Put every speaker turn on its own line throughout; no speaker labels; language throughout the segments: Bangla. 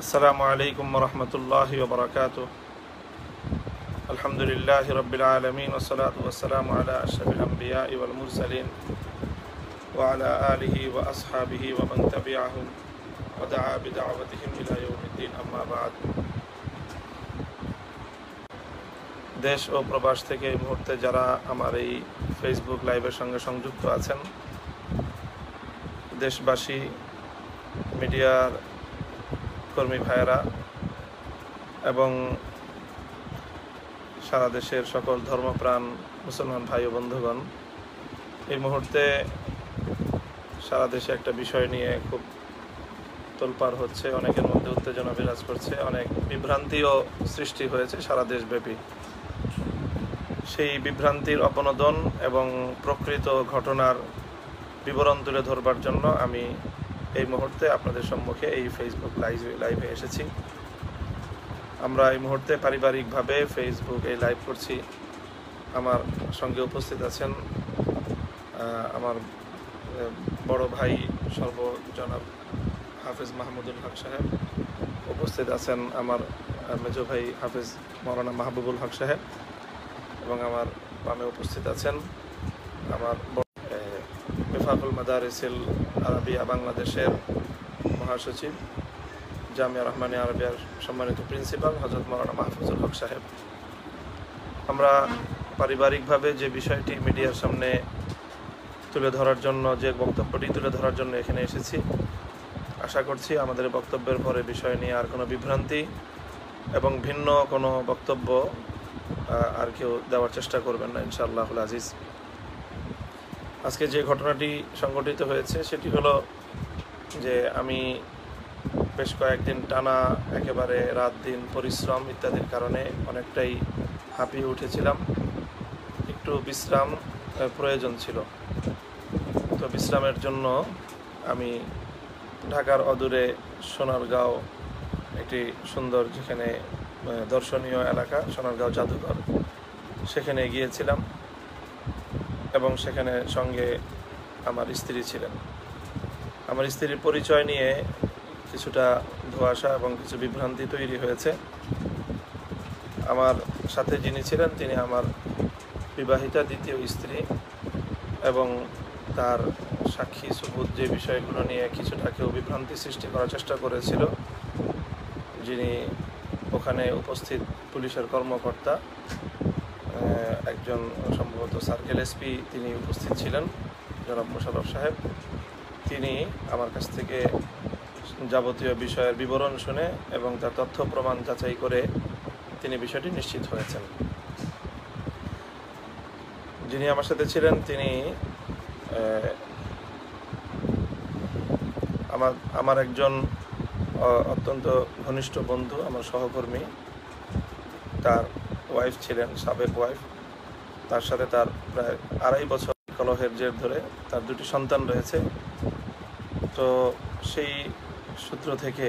আসসালামু আলাইকুম ওয়া রাহমাতুল্লাহি ওয়া বারাকাতুহু। আলহামদুলিল্লাহি রাব্বিল আলামিন ওয়া সলাতু ওয়া সালামু আলা আশরাফিল আমবিয়াই ওয়াল মুরসালিন ওয়া আলা আলিহি ওয়া আসহাবিহি ওয়া মান তাবিআহুম ওয়া দাআ বিদাওয়াতিহিম ইলা ইয়াউমিদ্দিন, আম্মা বা'দ। দেশ ও প্রবাস থেকে এই মুহূর্তে যারা আমার এই ফেসবুক লাইভের সঙ্গে সংযুক্ত আছেন, দেশবাসী, মিডিয়ার কর্মী ভাইয়েরা এবং সারা দেশের সকল ধর্মপ্রাণ মুসলমান ভাই ও বন্ধুগণ, এই মুহূর্তে সারা দেশে একটা বিষয় নিয়ে খুব তোলপাড় হচ্ছে, অনেকের মধ্যে উত্তেজনা বিরাজ করছে, অনেক বিভ্রান্তিও সৃষ্টি হয়েছে সারা দেশব্যাপী। সেই বিভ্রান্তির অপনোদন এবং প্রকৃত ঘটনার বিবরণ তুলে ধরবার জন্য আমি এই মুহূর্তে আপনাদের সম্মুখে এই ফেসবুক লাইভে এসেছি। আমরা এই মুহূর্তে পারিবারিকভাবে ফেসবুকে লাইভ করছি। আমার সঙ্গে উপস্থিত আছেন আমার বড় ভাই সর্বজনাব হাফেজ মাহমুদুল হক সাহেব, উপস্থিত আছেন আমার মেজো ভাই হাফেজ মৌলানা মাহবুবুল হক সাহেব, এবং আমার বামে উপস্থিত আছেন আমার মিফাকুল মাদারিসিল আরবিয়া বাংলাদেশের মহাসচিব, জামিয়া রহমানিয়া আরবিয়ার সম্মানিত প্রিন্সিপাল হযরত মৌলানা মাহফুজুল হক সাহেব। আমরা পারিবারিকভাবে যে বিষয়টি মিডিয়ার সামনে তুলে ধরার জন্য, যে বক্তব্যটি তুলে ধরার জন্য এখানে এসেছি, আশা করছি আমাদের বক্তব্যের পরে বিষয় নিয়ে আর কোনো বিভ্রান্তি এবং ভিন্ন কোনো বক্তব্য আর কেউ দেওয়ার চেষ্টা করবেন না, ইনশাআল্লাহুল আজিজ। আজকে যে ঘটনাটি সংঘটিত হয়েছে সেটি হলো যে আমি বেশ কয়েকদিন টানা একেবারে রাত দিন পরিশ্রম ইত্যাদির কারণে অনেকটাই হাঁপিয়ে উঠেছিলাম। একটু বিশ্রাম প্রয়োজন ছিল। তো বিশ্রামের জন্য আমি ঢাকার অদূরে সোনারগাঁও, একটি সুন্দর যেখানে দর্শনীয় এলাকা সোনারগাঁও জাদুঘর, সেখানে গিয়েছিলাম এবং সেখানে সঙ্গে আমার স্ত্রী ছিলেন। আমার স্ত্রীর পরিচয় নিয়ে কিছুটা ধোঁয়াশা এবং কিছু বিভ্রান্তি তৈরি হয়েছে। আমার সাথে যিনি ছিলেন তিনি আমার বিবাহিতা দ্বিতীয় স্ত্রী, এবং তার সাক্ষী সুবুত যে বিষয়গুলো নিয়ে কিছুটা কেউ বিভ্রান্তি সৃষ্টি করার চেষ্টা করেছিল, যিনি ওখানে উপস্থিত পুলিশের কর্মকর্তা, একজন সম্ভবত সার্কেল এসপি, তিনি উপস্থিত ছিলেন, জনাব মোশাররফ সাহেব। তিনি আমার কাছ থেকে যাবতীয় বিষয়ের বিবরণ শুনে এবং তার তথ্য প্রমাণ যাচাই করে তিনি বিষয়টি নিশ্চিত হয়েছেন। যিনি আমার সাথে ছিলেন তিনি আমার একজন অত্যন্ত ঘনিষ্ঠ বন্ধু, আমার সহকর্মী। তার ওয়াইফ ছিলেন, সাবেক ওয়াইফ। তার সাথে তার প্রায় 2.5 বছর কলহের জের ধরে তার 2টি সন্তান রয়েছে। তো সেই সূত্র থেকে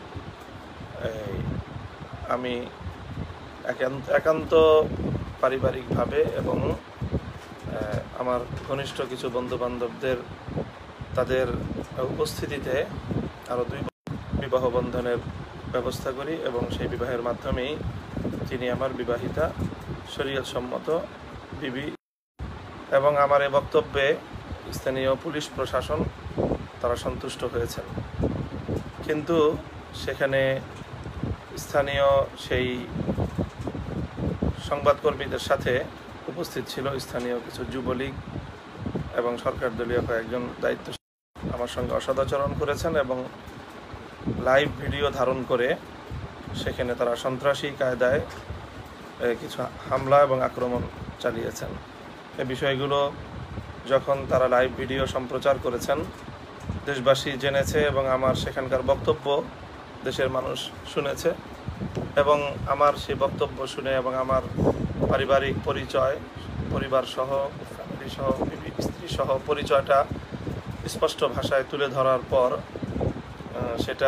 আমি একান্ত পারিবারিকভাবে এবং আমার ঘনিষ্ঠ কিছু বন্ধুবান্ধবদের তাদের উপস্থিতিতে আরও 2 বিবাহ বন্ধনের ব্যবস্থা করি, এবং সেই বিবাহের মাধ্যমেই তিনি আমার বিবাহিতা শরীয়ত সম্মত বিবি। এবং আমার এই বক্তব্যে স্থানীয় পুলিশ প্রশাসন তারা সন্তুষ্ট হয়েছেন। কিন্তু সেখানে স্থানীয় সেই সংবাদকর্মীদের সাথে উপস্থিত ছিল স্থানীয় কিছু যুবলীগ এবং সরকার দলীয় কয়েকজন দায়িত্বশীল। আমার সঙ্গে অসদাচরণ করেছেন এবং লাইভ ভিডিও ধারণ করে সেখানে তারা সন্ত্রাসী কায়দায় কিছু হামলা এবং আক্রমণ চালিয়েছেন। এই বিষয়গুলো যখন তারা লাইভ ভিডিও সম্প্রচার করেছেন, দেশবাসী জেনেছে এবং আমার সেখানকার বক্তব্য দেশের মানুষ শুনেছে, এবং আমার সেই বক্তব্য শুনে এবং আমার পারিবারিক পরিচয়, পরিবার সহ, ফ্যামিলি সহ, বিবি স্ত্রী সহ পরিচয়টা স্পষ্ট ভাষায় তুলে ধরার পর সেটা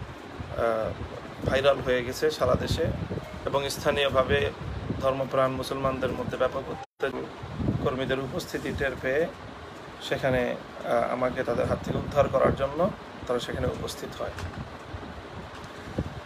ভাইরাল হয়ে গেছে সারা দেশে, এবং স্থানীয়ভাবে ধর্মপ্রাণ মুসলমানদের মধ্যে ব্যাপক কর্মীদের উপস্থিতি টের পেয়ে সেখানে আমাকে তাদের হাত থেকে উদ্ধার করার জন্য তারা সেখানে উপস্থিত হয়।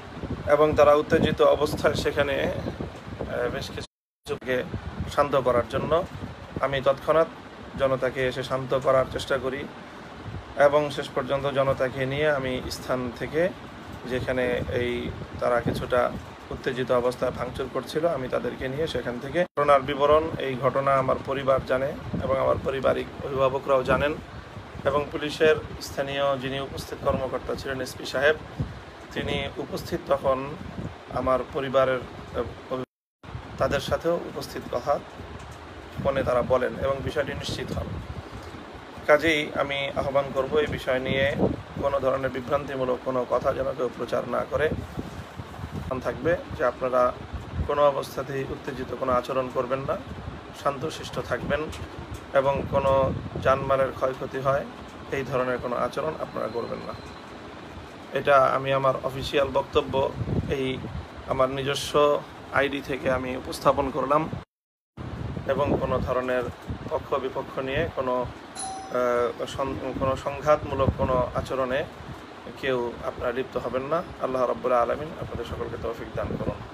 এবং তারা উত্তেজিত অবস্থায় সেখানে বেশ কিছুকে শান্ত করার জন্য আমি তৎক্ষণাৎ জনতাকে এসে শান্ত করার চেষ্টা করি এবং শেষ পর্যন্ত জনতাকে নিয়ে আমি স্থান থেকে যেখানে তারা কিছুটা উত্তেজিত অবস্থায় ভাঙচুর করছিল আমি তাদেরকে নিয়ে সেখান থেকে ঘটনার বিবরণ, এই ঘটনা আমার পরিবার জানে এবং আমার পারিবারিক অভিভাবকরাও জানেন এবং পুলিশের স্থানীয় যিনি উপস্থিত কর্মকর্তা ছিলেন এসপি সাহেব, তিনি উপস্থিত তখন আমার পরিবারের তাদের সাথেও উপস্থিত কথা ফোনে তারা বলেন এবং বিষয়টি নিশ্চিত হন। কাজেই আমি আহ্বান করব এই বিষয় নিয়ে কোনো ধরনের বিভ্রান্তিমূলক কোনো কথা যেন কেউ প্রচার না করে থাকবে যে আপনারা কোনো অবস্থাতেই উত্তেজিত কোনো আচরণ করবেন না, শান্তশিষ্ট থাকবেন এবং কোনো জানমালের ক্ষয়ক্ষতি হয় এই ধরনের কোনো আচরণ আপনারা করবেন না। এটা আমি আমার অফিসিয়াল বক্তব্য আমার নিজস্ব আইডি থেকে আমি উপস্থাপন করলাম এবং কোনো ধরনের পক্ষ বিপক্ষ নিয়ে কোনো সংঘাতমূলক কোনো আচরণে কেউ আপনারা লিপ্ত হবেন না। আল্লাহ রাব্বুল আলামিন আপনাদের সকলকে তৌফিক দান করুন।